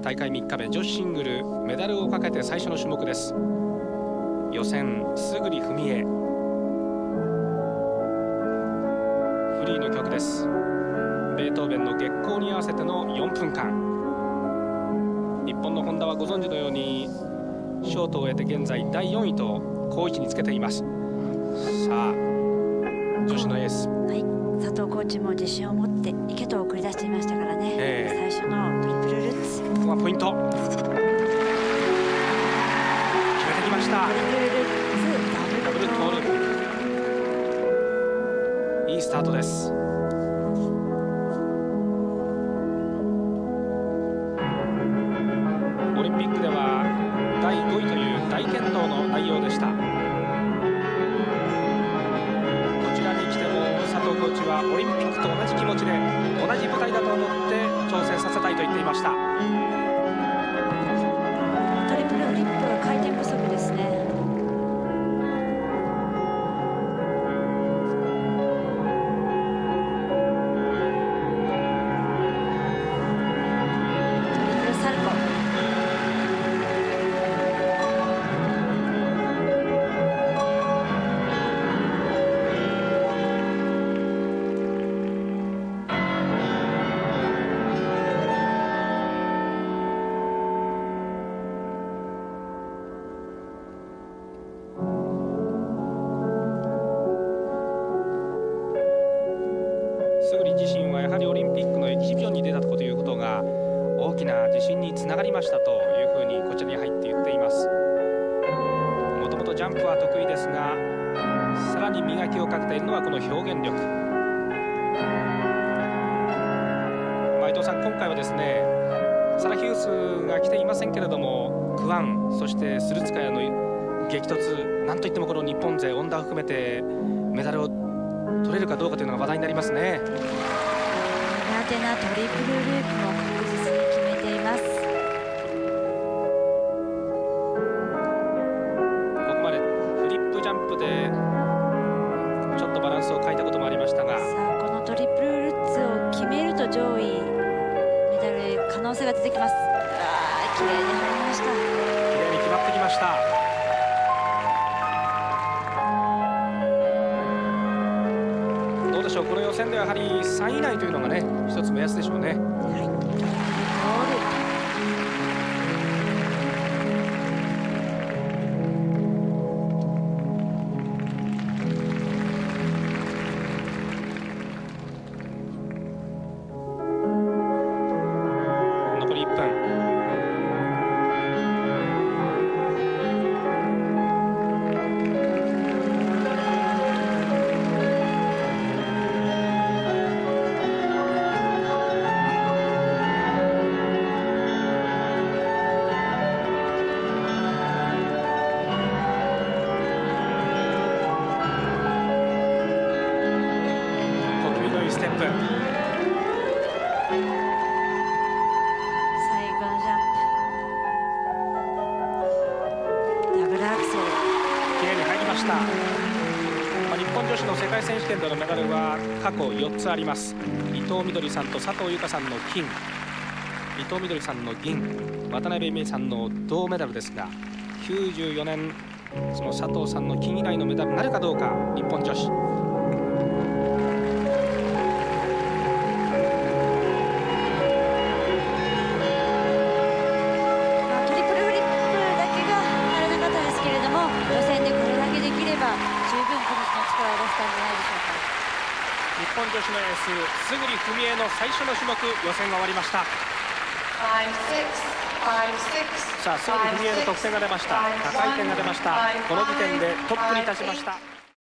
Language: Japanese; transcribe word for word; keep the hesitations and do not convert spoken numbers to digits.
大会みっかめ、女子シングルメダルをかけて最初の種目です。予選、勝文恵。フリーの曲です。ベートーベンの月光に合わせてのよんぷんかん。日本の本多はご存知のようにショートを終えて現在だいよんいと好位置につけています。さあ、女子のエース、 はい、佐藤コーチも自信を持っていけと送り出していましたからね、えー、最初のトリプルルッツ、 ここはポイント決めてきました。 トリプルルッツダブルトール、いいスタートです。オリンピックではだいごいという大健闘の内容でした。こちらに来ても佐藤コーチはオリンピックと同じ気持ちで同じ舞台だと思って挑戦させたいと言っていました。 トリプルフリップは回転不足ですね。勝文自身はやはりオリンピックのエキシビジョンに出たということが大きな自信につながりましたというふうにこちらに入って言っています。もともとジャンプは得意ですが、さらに磨きをかけているのはこの表現力。まあ、伊藤さん、今回はですねサラ・ヒュースが来ていませんけれども、クワンそしてスルツカヤの激突、なんといってもこの日本勢、恩田を含めてメダルを取れるかどうかというのが話題になりますね。 苦手なトリプルループも確実に決めています。 ここまでフリップジャンプでちょっとバランスを変えたこともありましたが、 さあこのトリプルルッツを決めると上位メダルへ可能性が出てきます。あー、綺麗に入りました。綺麗に決まってきました。この予選ではやはりさんい以内というのがね一つ目安でしょうね。はい、残りいっぷん。ステップ、 最後のジャンプダブルアクセル、 きれいに入りました。まあ、日本女子の世界選手権でのメダルは過去よっつあります。伊藤みどりさんと佐藤由香さんの金、伊藤みどりさんの銀、渡辺美恵さんの銅メダルですが、きゅうじゅうよねんその佐藤さんの金以来のメダルになるかどうか日本女子。日本女子のエース勝文恵の最初の種目、予選が終わりました。さあ、勝文恵の得点が出ました。高い点が出ました。この時点でトップに立ちました。